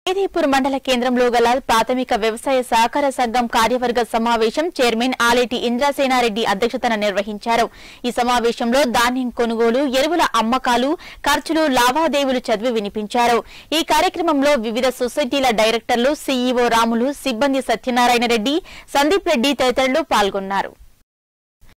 మేదీపూర్ మండల కేంద్రంలో గల ప్రాథమిక వ్యవసాయ సహకార సంఘం కార్యవర్గ సమావేశం చైర్మన్ ఆలేటి ఇంద్రసేనారెడ్డి అధ్యక్షతన నిర్వహించారు. ఈ సమావేశంలో ధాన్యం కొనుగోలు, ఎరువుల అమ్మకాలు, ఖర్చులు, లావాదేవీలు చదివి వినిపించారు. ఈ కార్యక్రమంలో వివిధ సొసైటీల డైరెక్టర్లు, సీఈఓ రాములు, సిబ్బంది సత్యనారాయణ రెడ్డి, సందీప్ రెడ్డి తదితరులు పాల్గొన్నారు.